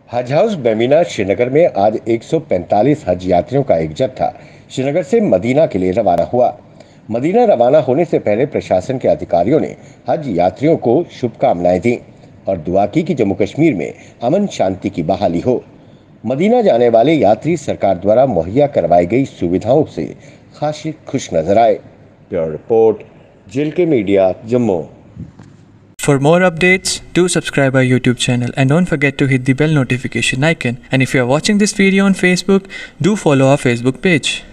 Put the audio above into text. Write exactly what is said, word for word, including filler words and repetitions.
हज हाउस बेमिना श्रीनगर में आज एक सौ पैंतालीस हज यात्रियों का एक जत्था श्रीनगर से मदीना के लिए रवाना हुआ। मदीना रवाना होने से पहले प्रशासन के अधिकारियों ने हज यात्रियों को शुभकामनाएं दी और दुआ की कि जम्मू कश्मीर में अमन शांति की बहाली हो। मदीना जाने वाले यात्री सरकार द्वारा मुहैया करवाई गई सुविधाओं से खासी खुश नजर आए। ब्यूरो रिपोर्ट, जिल के media, Jammu. For more updates, do subscribe our YouTube channel and don't forget to hit the bell notification icon. And if you are watching this video on Facebook, do follow our Facebook page.